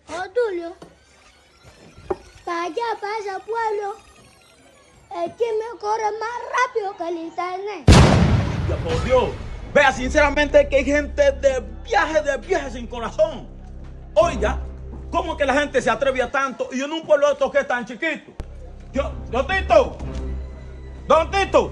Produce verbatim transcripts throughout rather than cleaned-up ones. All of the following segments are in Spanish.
Otulio, para allá, para ese pueblo, el chisme corre más rápido que el internet. Ya por Dios. Vea, sinceramente que hay gente de viaje, de viaje sin corazón. Oiga, ¿cómo que la gente se atreve a tanto y en un pueblo de estos que es tan chiquito? Yo, Don Tito, Don Tito.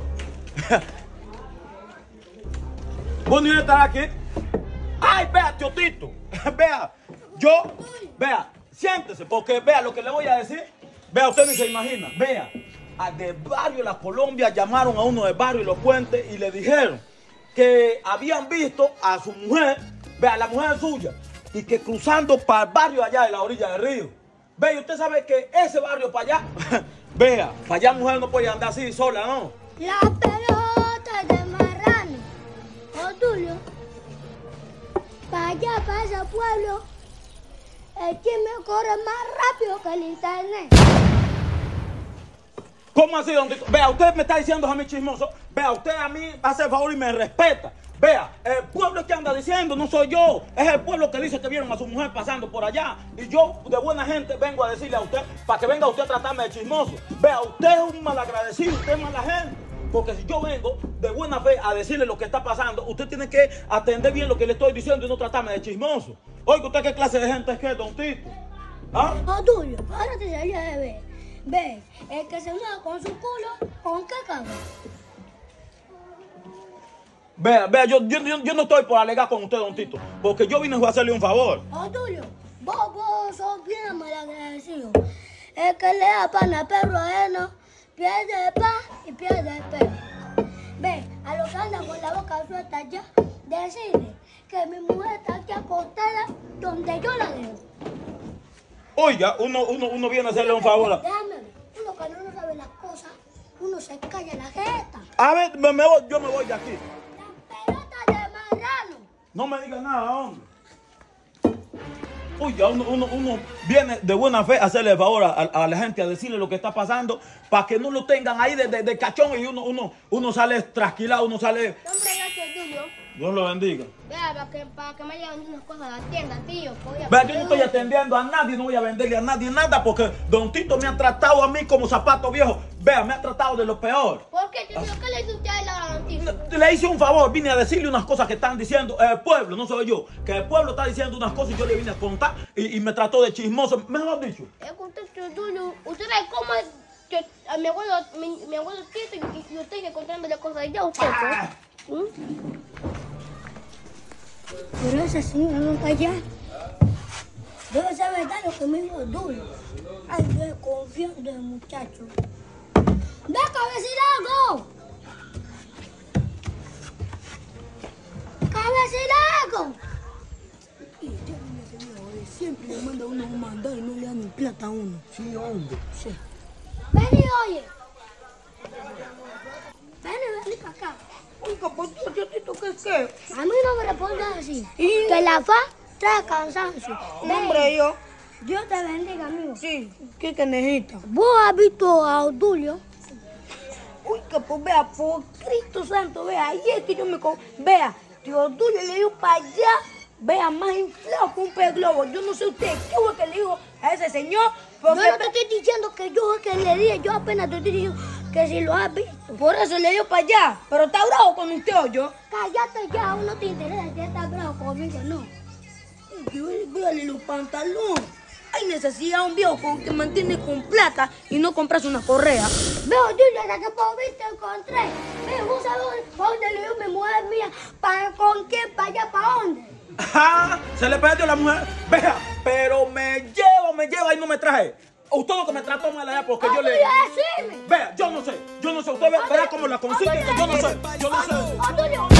¿Vos no estar aquí? Ay, vea, tío Tito. Vea, yo, vea, siéntese, porque vea lo que le voy a decir. Vea, usted ni se imagina. Vea, de Barrio La Colombia llamaron a uno de Barrio Los Puentes y le dijeron que habían visto a su mujer, vea, la mujer suya, y que cruzando para el barrio allá de la orilla del río. Vea, usted sabe que ese barrio para allá, vea, para allá mujer no puede andar así sola, ¿no? La pelota de marrano. Otulio, para allá, para ese pueblo, el chisme corre más rápido que el internet. ¿Cómo así, Don Tito? Vea, usted me está diciendo a mí chismoso. Vea, usted a mí hace el favor y me respeta. Vea, el pueblo que anda diciendo no soy yo. Es el pueblo que dice que vieron a su mujer pasando por allá. Y yo, de buena gente, vengo a decirle a usted, para que venga usted a tratarme de chismoso. Vea, usted es un malagradecido, usted es mala gente. Porque si yo vengo de buena fe a decirle lo que está pasando, usted tiene que atender bien lo que le estoy diciendo y no tratarme de chismoso. Oiga, ¿usted qué clase de gente es que, Don Tito? ¿Ah? Otulio, ahora te salió de ver. Ve, el que se usa con su culo, ¿con qué cago? Vea, vea, yo, yo, yo, yo no estoy por alegar con usted, Don Tito, porque yo vine a hacerle un favor. Otulio, vos, vos sos bien malagradecido. El que le da pan a perro ajeno, pierde el pan y pierde el perro. Ve, a los que andan con la boca suelta ya, decirle que mi mujer está aquí acostada donde yo la dejo. Oiga, uno, uno, uno viene a hacerle un favor. Déjame ver, uno cuando no sabe las cosas, uno se calla la jeta. A ver, me, me voy, yo me voy de aquí. La pelota de marrano. No me diga nada, hombre. Oiga, uno, uno, uno viene de buena fe a hacerle el favor a, a, a la gente, a decirle lo que está pasando, para que no lo tengan ahí de, de, de cachón y uno, uno, uno sale trasquilado, uno sale... Hombre, gracias, Tulio. Dios lo bendiga. Vea, para que, para que me lleven unas cosas a la tienda, tío. Vea, yo no estoy atendiendo a nadie, no voy a venderle a nadie nada, porque Don Tito me ha tratado a mí como zapato viejo. Vea, me ha tratado de lo peor. ¿Por qué, tío? ¿Qué le hizo usted a la Don Tito? Le hice un favor, vine a decirle unas cosas que están diciendo el pueblo, no soy yo. Que el pueblo está diciendo unas cosas y yo le vine a contar y, y me trató de chismoso, mejor dicho. Es que usted, Tulio, usted sabe cómo es que a mi abuelo, mi, mi abuelo Tito y, y usted que contándole cosas ya usted, ¿no? ¿Mm? Pero ese señor no está allá. Debe ser verdad lo que me dijo Tulio. Ay, yo desconfío del muchacho. ¡Ve, cabecilago! ¡Cabecilago! Y usted no se me siempre le manda a uno un mandado y no le da ni plata a uno. Sí, hombre. Sí. Vení, oye. Vení, vení para acá. Oiga, pues yo Tito, ¿qué es qué? A mí no me respondas así. ¿Y? Que la fa trae cansancio. Hombre, yo. Dios te bendiga, amigo. Sí, ¿qué que necesita? ¿Vos has visto a Otulio? Oiga, pues vea, por Cristo Santo, vea, ahí es que yo me... co- Vea, tío Tulio le dio para allá, vea, más inflado que un pez globo. Yo no sé usted qué fue que le dijo a ese señor, Yo porque... no te estoy diciendo que yo es que le dije, yo apenas te estoy diciendo que si lo has visto. Por eso le dio para allá, pero está bravo con usted o yo. Cállate ya, uno te interesa que estás bravo conmigo, no. Yo véale los pantalones. Hay necesidad de un viejo con que mantiene con plata y no compras una correa. Veo, Tulio, hasta que por mí te encontré. Veo, ¿vos sabés dónde le dio mi mujer mía? ¿Para con quién? ¿Para allá? ¿Para dónde? ¡Ja! Se le perdió la mujer. Vea, pero me lleva, me lleva y no me traje. Usted lo que me trató mal allá porque yo le... Otulio, decime. Vea, yo no sé, yo no sé. Usted ve- verá cómo la consigue, que yo no sé, yo no sé. Otulio,